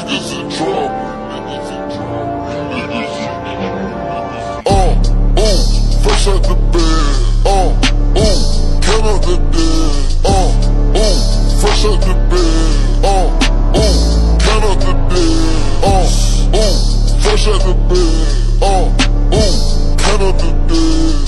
Niggas in trouble. Fresh out the bed. Count out the dead. Fresh out the bed. Count out the dead. Fresh out the bed. Count out the dead.